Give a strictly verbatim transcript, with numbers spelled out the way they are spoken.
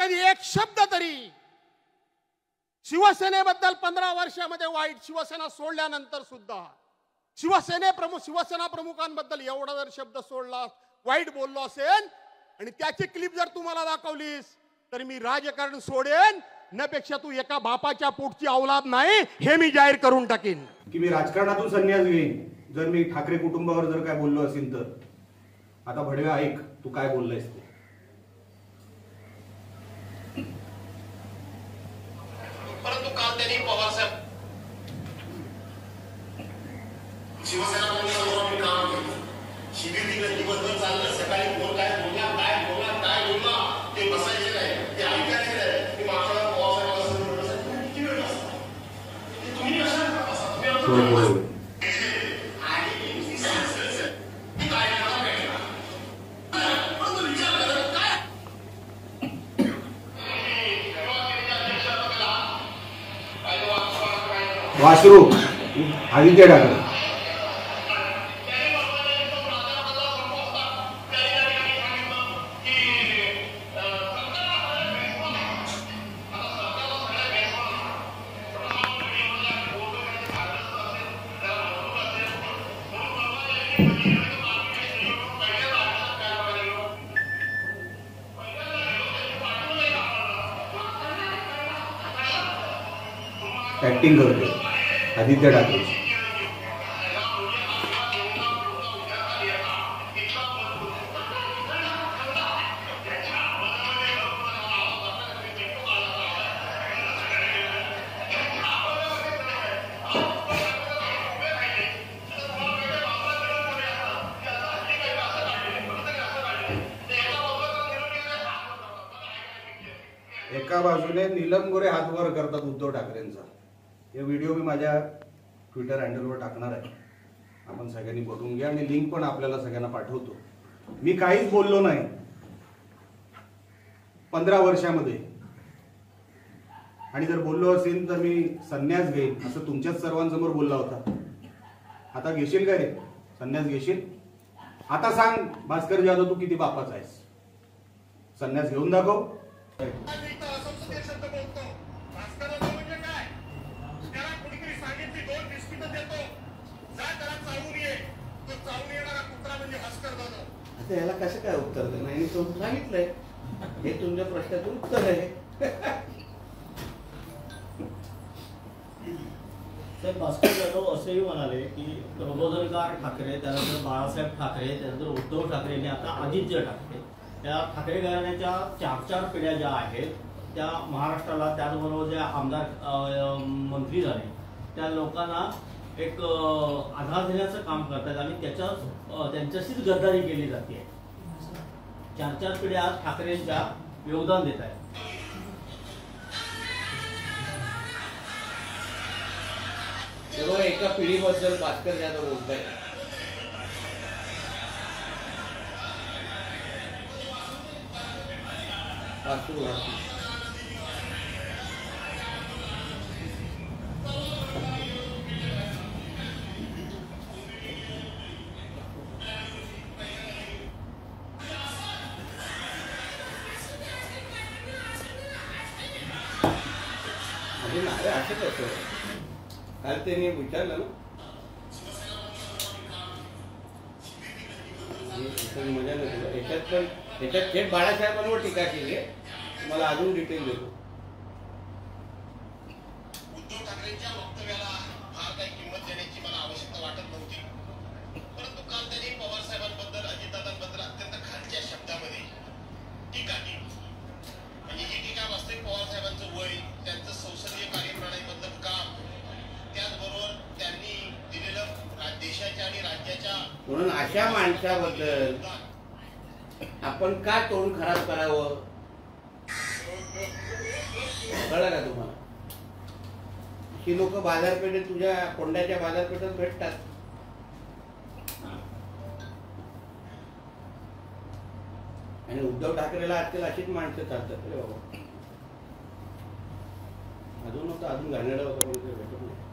कधी एक शब्द तरी शिवसेनेबद्दल पंधरा वर्षामध्ये वाईट, शिवसेना सोडल्यानंतर सुद्धा शिवसेने प्रमुख शिवसेना प्रमुखांबद्दल एवढा जर शब्द सोडला, वाईट बोललो असेल आणि त्याची क्लिप जर तुम्हाला दाखवलीस तर मी राजकारण सोडेन, नपेक्षा तू एका बापाच्या पोटची औलाद नाही हे मी जाहीर करून टाकीन की मी राजकारणातून संन्यास घेईन जर मी ठाकरे कुटुंबावर जर काय बोललो असेल तर. आता भडवे ऐक तू काय बोललायस ते. परंतु काल त्यांनी पवार साहेब शिवसेना प्रमुखांवर काम केलं. शिबिर दिलं, दिवसभर चाललं, सकाळी कोण काय बोलला, काय बोलला, काय बोलला ते बसायचे नाही, ते ऐकायचे नाही. मी मागच्या पवार साहेब तुम्ही किती वेळ बसता, तुम्ही कशाला बसा, तुम्ही वासरू आदित्य ठाकरे. ऍक्टिंग करतो आदित्य ठाकरे. एका बाजूने नीलम गोरे हात वर करतात उद्धव ठाकरेंचा. हे व्हिडिओ मी माझ्या ट्विटर हँडलवर टाकणार आहे, आपण सगळ्यांनी बघून घ्या आणि लिंक पण आपल्याला सगळ्यांना पाठवतो. मी काहीच बोललो नाही पंधरा वर्षामध्ये, आणि जर बोललो असेल तर मी संन्यास घेईन असं तुमच्याच सर्वांसमोर बोलला होता. आता घेशील का रे संन्यास घेशील? आता सांग भास्कर जाधव तू किती बापाचा आहेस, संन्यास घेऊन दाखव. आता याला कसं काय उत्तर देणार? आणि तो सांगितलंय हे तुमच्या प्रश्नाचं उत्तर आहे. तर भास्कर जाधव असेही म्हणाले की प्रबोधनकार ठाकरे, त्यानंतर बाळासाहेब ठाकरे, त्यानंतर उद्धव ठाकरे आणि आता आदित्य ठाकरे, त्या ठाकरे घराण्याच्या चार चार पिढ्या ज्या आहेत त्या महाराष्ट्राला, त्याचबरोबर ज्या आमदार मंत्री झाले त्या लोकांना एक आधार देण्याचं काम करतात आणि त्याच्या त्यांच्याशीच गद्दारी केली जाते. चार चार पिढ्या ठाकरेंच्या योगदान देत आहेत. तेव्हा एका पिढीबद्दल भास्कर जाधव बोलत आहे. असं कसं काल त्यांनी विचारलं ना, मजा नाही. याच्यात पण याच्यात थेट बाळासाहेबांवर टीका केली आहे. तुम्हाला अजून डिटेल देतो. उद्धव ठाकरेंच्या वक्तव्याला फार काही किंमत देण्याची मला आवश्यकता वाटत नव्हती, परंतु काल त्यांनी पवार साहेबांबद्दल, अजितदादांबद्दल अत्यंत खालच्या शब्दामध्ये टीका केली. म्हणजे ही टीका वास्तविक पवार साहेबांचं वय, त्यांचं संसदीय कार्यप्रणालीबद्दल काम, त्याचबरोबर त्यांनी दिलेलं देशाच्या आणि राज्याच्या, म्हणून अशा माणसाबद्दल आपण का तोंड खराब करावं? कळलं का तुम्हाला? ही लोक बाजारपेठेत, तुझ्या कोंड्याच्या बाजारपेठेत भेटतात. आणि उद्धव ठाकरेला आजकाल अशीच माणसं चालतात रे बाबा. अजून होतं, अजून घाणेरडं होतं, पण ते भेटत नाही.